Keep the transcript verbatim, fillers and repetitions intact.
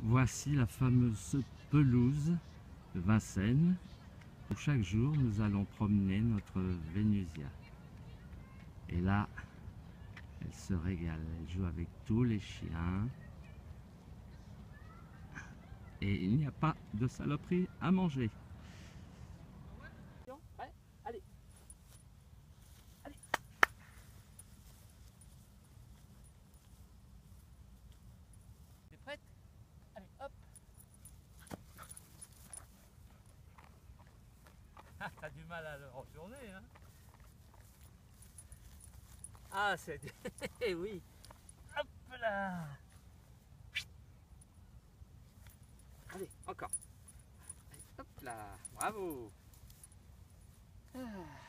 Voici la fameuse pelouse de Vincennes où chaque jour nous allons promener notre Vénusia. Et là, elle se régale, elle joue avec tous les chiens. Et il n'y a pas de saloperie à manger. Ouais, allez. Allez. T'es prête? Allez, hop. Ah, t'as du mal à le retourner, hein? Ah, c'est... oui. Hop là. Allez, encore. Allez, hop là. Bravo. Ah.